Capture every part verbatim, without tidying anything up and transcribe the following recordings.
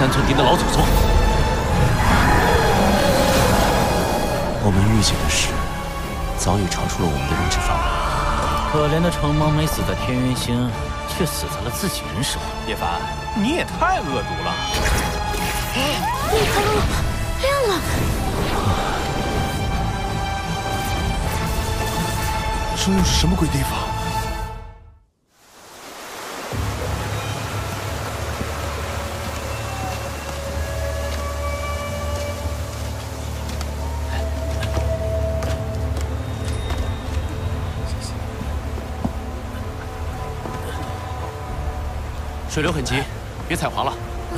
三寸钉的老祖宗。我们预计的事，早已超出了我们的认知范围。可怜的程芒没死在天元星，却死在了自己人手。 叶凡，你也太恶毒了！ 那条路亮了。 这又是什么鬼地方？ 水流很急，别踩滑了。嗯。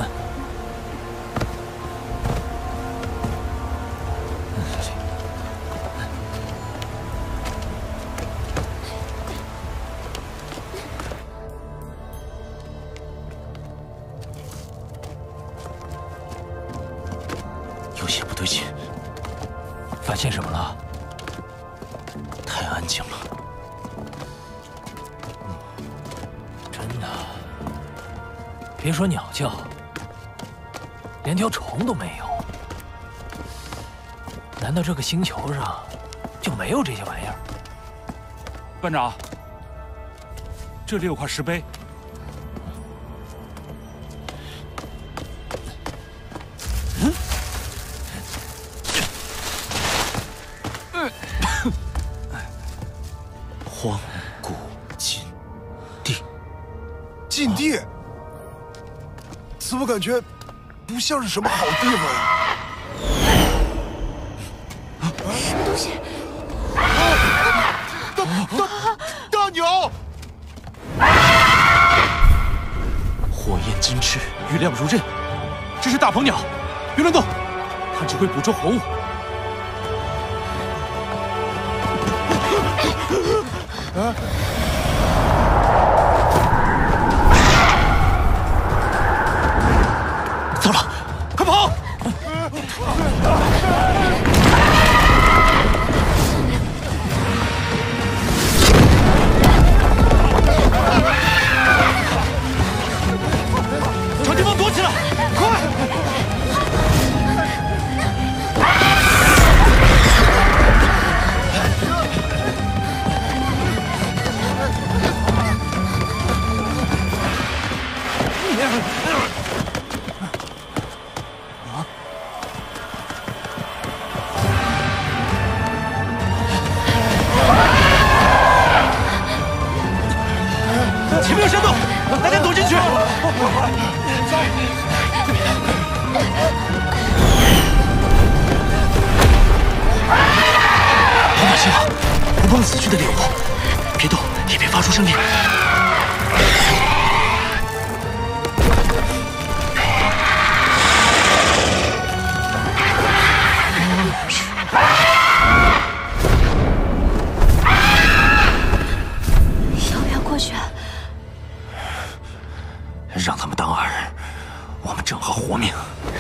有些不对劲。发现什么了？太安静了。 别说鸟叫，连条虫都没有。难道这个星球上就没有这些玩意儿？ 班长，这里有块石碑。 嗯。荒古禁地。 禁地。 怎么感觉不像是什么好地方呀？ 什么东西？ 大大大鸟！ 火焰金翅，雨亮如刃，这是大鹏鸟，别乱动，它只会捕捉活物。啊！ 糟了，快跑！找地方躲起来，快！前面有山洞，大家躲进去！碰到希望，不碰死去的猎物，别动，也别发出声音。 要不要过去？ 让他们当二人，我们正好活命。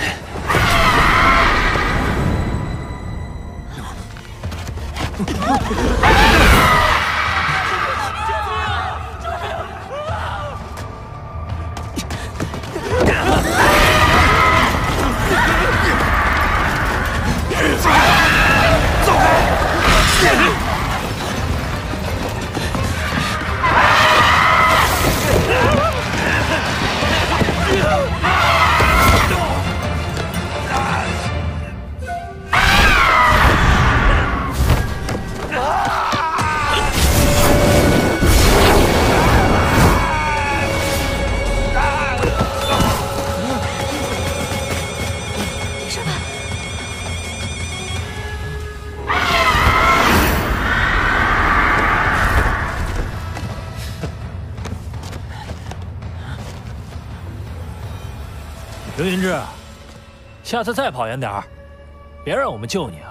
走开！ 刘云志，下次再跑远点儿，别让我们救你啊！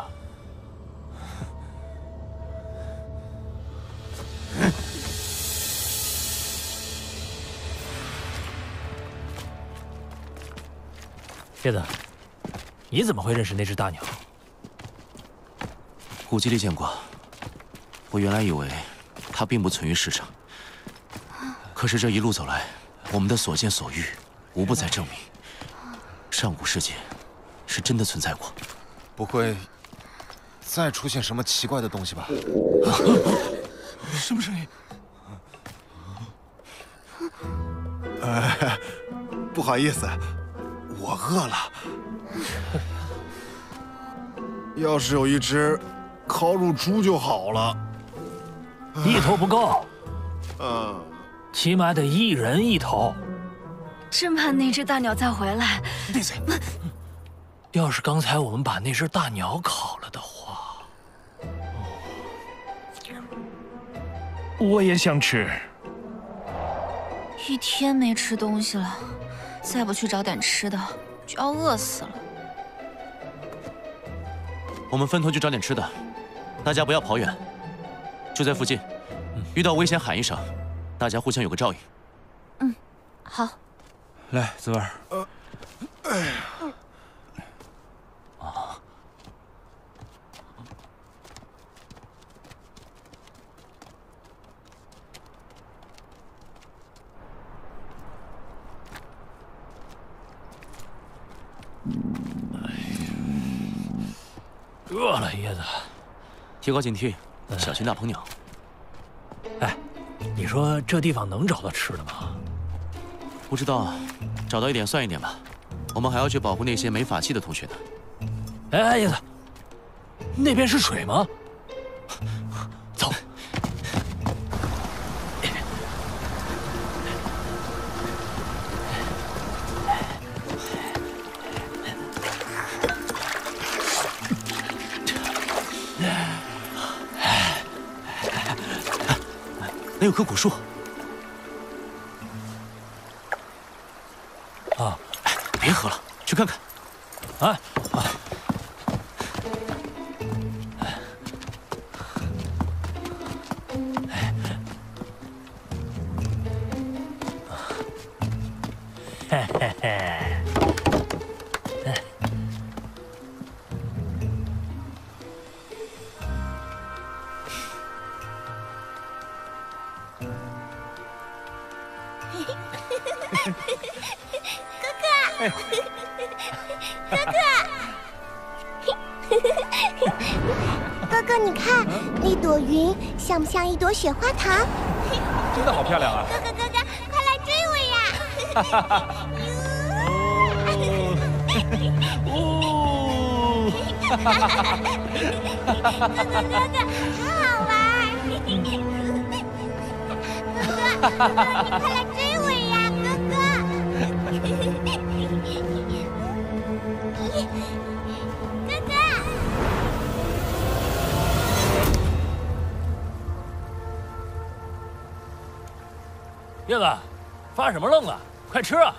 叶子，你怎么会认识那只大鸟？古籍里见过。我原来以为它并不存于世上，可是这一路走来，我们的所见所遇，无不在证明。 上古世界是真的存在过， 不会再出现什么奇怪的东西吧？ 什么声音？ 呃，不好意思，我饿了。要是有一只烤乳猪就好了。 一头不够， 嗯， 起码得一人一头。 真怕那只大鸟再回来。 闭嘴！ 要是刚才我们把那只大鸟烤了的话， 我也想吃。 一天没吃东西了，再不去找点吃的，就要饿死了。 我们分头去找点吃的，大家不要跑远，就在附近，遇到危险喊一声，大家互相有个照应。 嗯，好。 来，子文。 呃，哎呀。 饿了，椰子， 提高警惕，小心大鹏鸟。 哎，你说这地方能找到吃的吗？ 不知道，找到一点算一点吧。我们还要去保护那些没法器的同学呢。 哎，椰子，那边是水吗？走。 那有棵古树。 啊， 别喝了，去看看。 啊啊！嘿嘿嘿。 哥哥，你看那朵云像不像一朵雪花糖？ 真的好漂亮啊！ 哥哥，哥哥，快来追我呀！ 哦！ 哥哥，哥哥，好好玩！哥哥，哥哥，你快来追我呀，哥哥！哥哥。 叶子，发什么愣啊？快吃啊！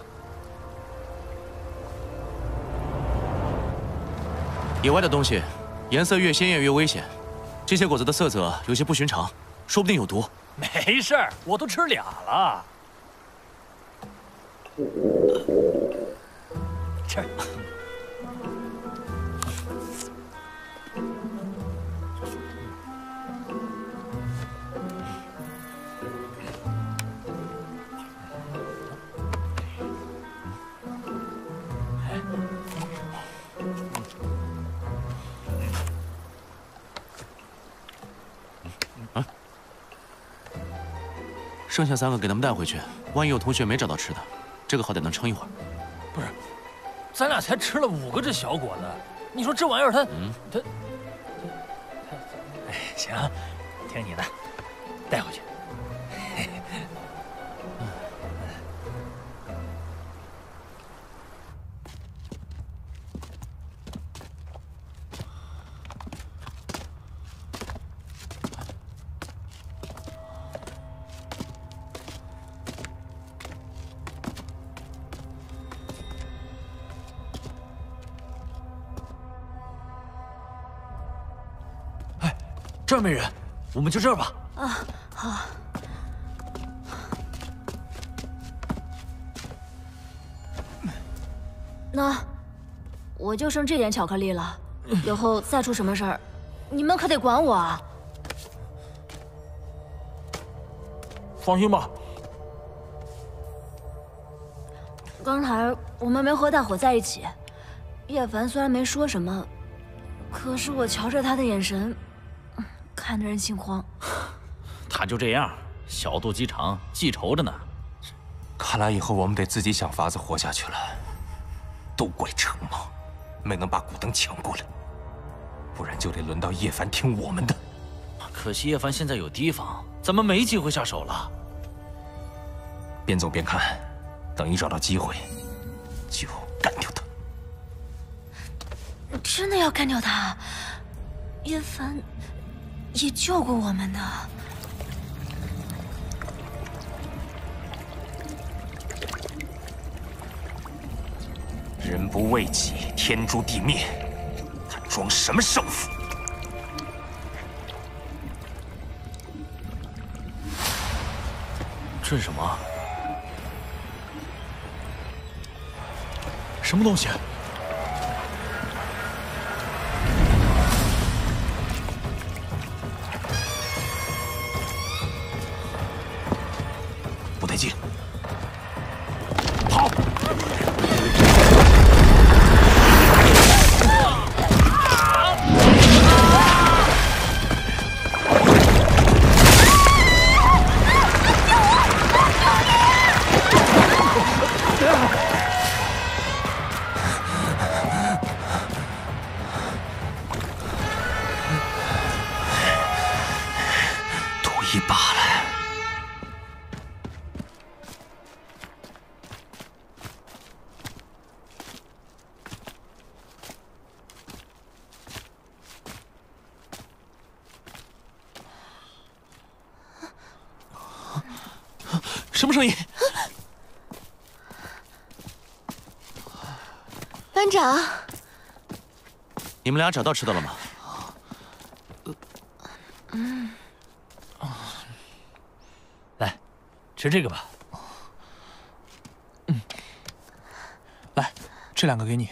野外的东西，颜色越鲜艳越危险。这些果子的色泽有些不寻常，说不定有毒。 没事儿，我都吃俩了。吃。 剩下三个给他们带回去，万一有同学没找到吃的，这个好歹能撑一会儿。 不是，咱俩才吃了五个这小果子，你说这玩意儿它，嗯，它，哎，行，听你的，带回去。这儿没人，我们就这儿吧。 啊，好。那我就剩这点巧克力了，以后再出什么事儿，你们可得管我啊！ 放心吧。 刚才我们没和大伙在一起。叶凡虽然没说什么，可是我瞧着他的眼神，看得人心慌。 他就这样，小肚鸡肠，记仇着呢。 看来以后我们得自己想法子活下去了。都怪程茂，没能把古灯抢过来，不然就得轮到叶凡听我们的。 可惜叶凡现在有提防，咱们没机会下手了。 边走边看，等一找到机会，就干掉他。 真的要干掉他？叶凡也救过我们的。 人不为己，天诛地灭，他装什么圣父？ 这是什么？什么东西？ 不对劲，跑！一把了。 什么声音？ 班长， 你们俩找到吃的了吗？ 嗯。 来，吃这个吧。嗯。来，这两个给你。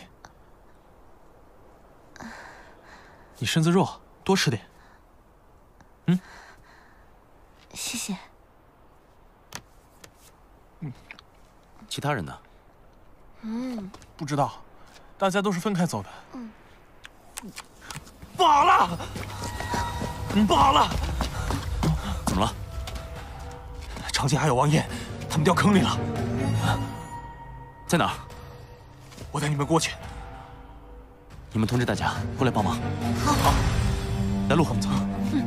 你身子弱，多吃点。嗯。 谢谢。 嗯。其他人呢？ 嗯。 不知道，大家都是分开走的。 嗯。 不好了！不好了！ 怎么了？ 长街还有王爷，他们掉坑里了。 在哪儿？ 我带你们过去。 你们通知大家过来帮忙。 好。好。 来路，我们走。 嗯。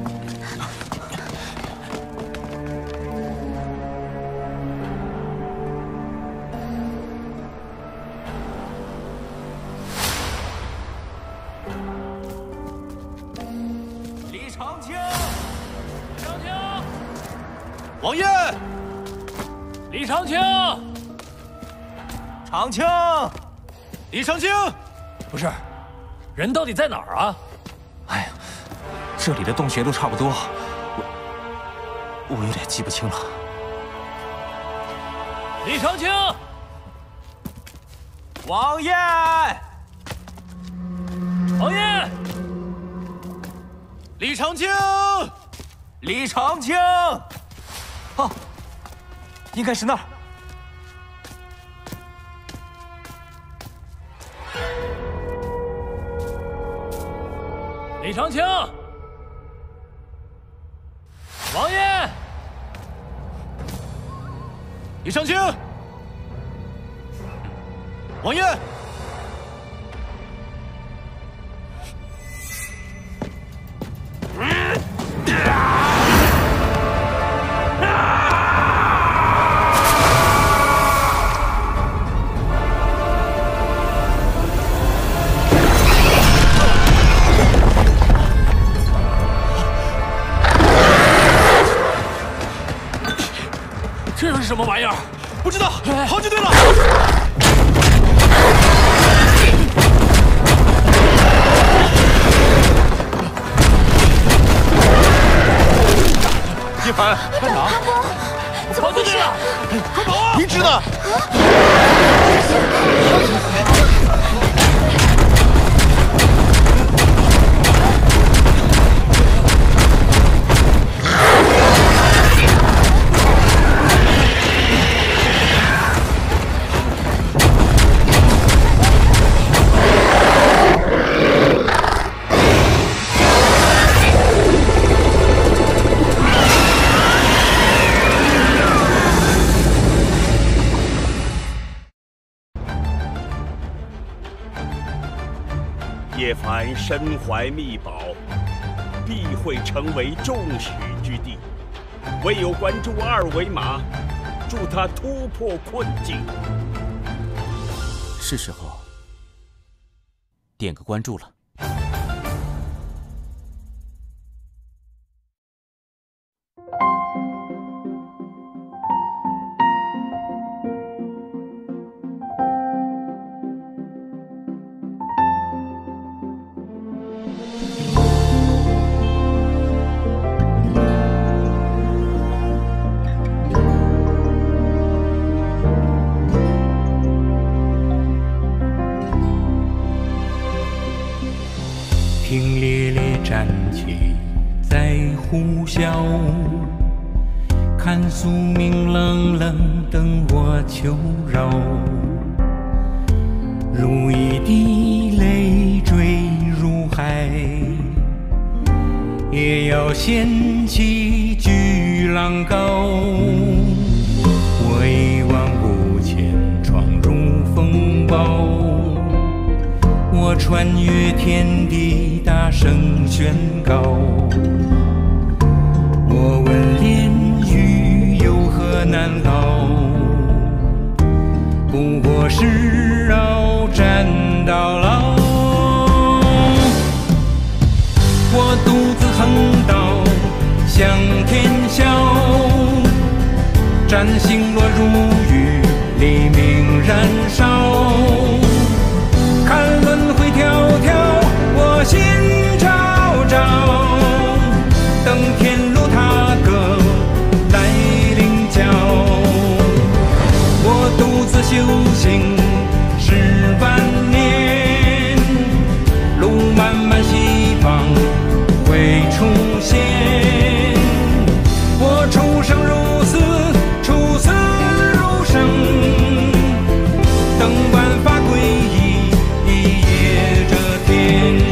李长青， 长青， 王爷， 李长青， 长青， 李长青， 不是，人到底在哪儿啊？ 哎呀，这里的洞穴都差不多，我我有点记不清了。 李长青， 王爷， 王爷， 李长青， 李长青，哦，应该是那儿。 李长青，王爷， 李长青，王爷， 这又是什么玩意儿？ 不知道，好就对了。 叶凡，班长， 怎么回事？ 快跑啊！ 明知呢？ 凡身怀秘宝，必会成为众矢之的。唯有关注二维码，助他突破困境。 是时候点个关注了。 听烈烈战旗在呼啸，看宿命冷冷等我求饶。如一滴泪坠入海，也要掀起巨浪高。我一往无前闯入风暴，我穿越天地，大声宣告。我问炼狱有何难熬？不过是鏖战到老。我独自横刀向天笑，战星落如雨，黎明燃烧。看轮回迢迢，我心朝朝。等天路踏歌来领教。我独自修行十万年，路漫漫西方会出现。我出生入死，出死入生，等万法归一，一夜遮天。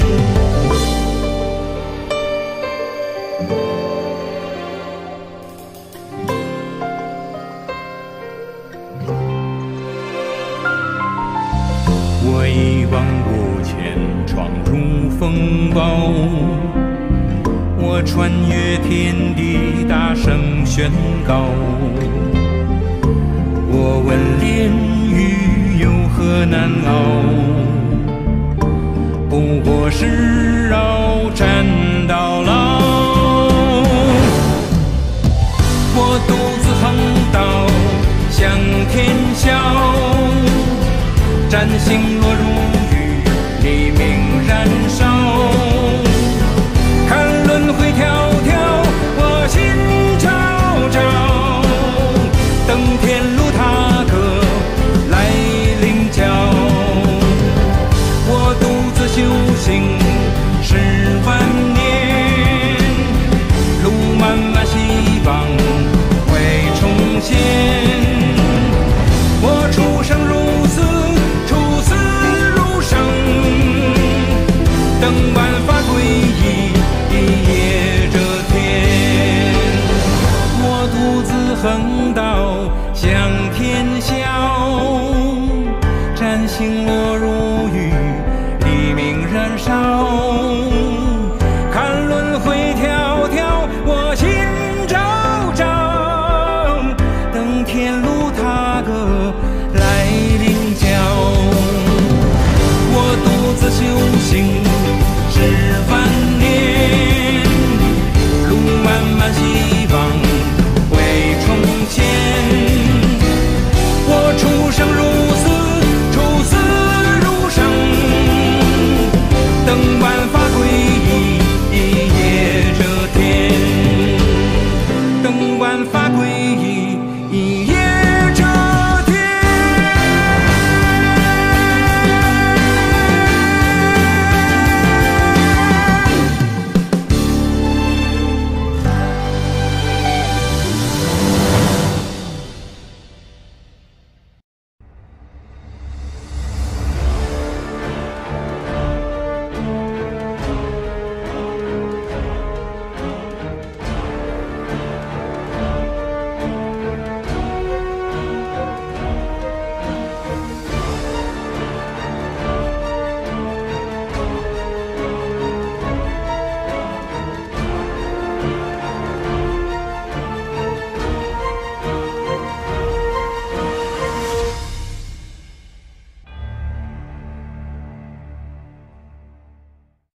我一往无前闯入风暴，我穿越天地，大声宣告。我问炼狱有何难熬？不过是鏖战到老。我独自横刀向天笑，战星落如雨，黎明燃烧。看轮回迢迢，我心朝朝。等天路踏歌来领教。我独自修行十万年，路漫漫西方会重现。我出生入死，出死入生，等万法归一，一夜遮天。我独自横刀向天笑，战星落如雨，黎明燃烧。